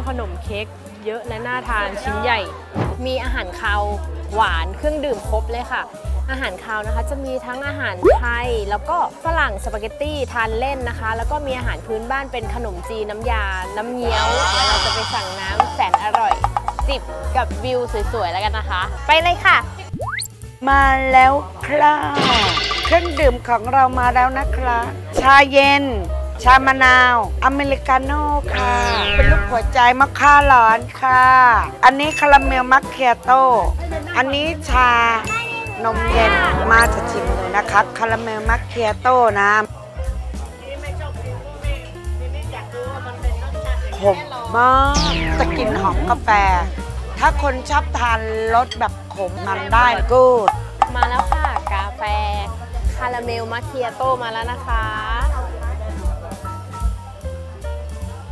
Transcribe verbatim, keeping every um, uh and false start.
ขนมเค้กเยอะและน่าทานชิ้นใหญ่ มีอาหารคาวหวานเครื่องดื่มครบเลยค่ะอาหารคาวนะคะจะมีทั้งอาหารไทยแล้วก็ฝรั่งสปาเกตตี้ทานเล่นนะคะแล้วก็มีอาหารพื้นบ้านเป็นขนมจีนน้ำยาน้ำเงี้ยวเดี๋ยวเราจะไปสั่งน้ำแสนอร่อยจิบกับวิวสวยๆแล้วกันนะคะไปเลยค่ะมาแล้วครับเครื่องดื่มของเรามาแล้วนะครับชาเย็นชามะนาวอเมริกาโน่ค่ะเป็นลูกหัวใจมะค่าร้อนค่ะอันนี้คาราเมลมัคเคียโต้อันนี้ชานมเย็นมาจะชิมดูนะคะคาราเมลมัคเคียโต้นะขมมากจะกินหอมกาแฟถ้าคนชอบทานรสแบบขมมันได้กูดมาแล้วค่ะกาแฟคาราเมลมัคเคียโต้มาแล้วนะคะ